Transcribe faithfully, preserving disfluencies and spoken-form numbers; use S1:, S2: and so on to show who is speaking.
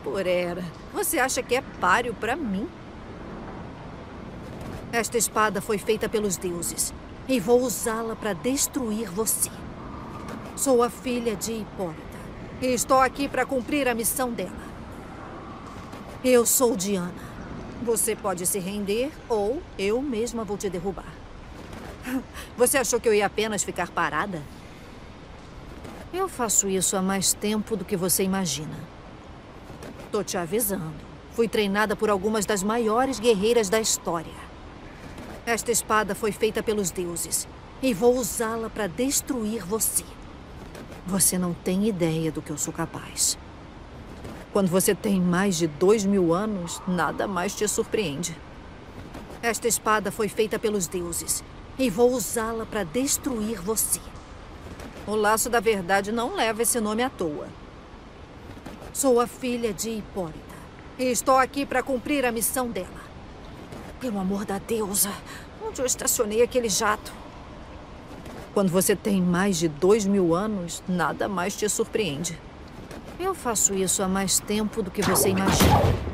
S1: Por era, você acha que é páreo pra mim? Esta espada foi feita pelos deuses e vou usá-la para destruir você. Sou a filha de Hipólita e estou aqui para cumprir a missão dela. Eu sou Diana. Você pode se render ou eu mesma vou te derrubar. Você achou que eu ia apenas ficar parada? Eu faço isso há mais tempo do que você imagina. Tô te avisando. Fui treinada por algumas das maiores guerreiras da história. Esta espada foi feita pelos deuses e vou usá-la para destruir você. Você não tem ideia do que eu sou capaz. Quando você tem mais de dois mil anos, nada mais te surpreende. Esta espada foi feita pelos deuses e vou usá-la para destruir você. O laço da verdade não leva esse nome à toa. Sou a filha de Hipólita e estou aqui para cumprir a missão dela. Pelo amor da deusa, onde eu estacionei aquele jato? Quando você tem mais de dois mil anos, nada mais te surpreende. Eu faço isso há mais tempo do que você imagina.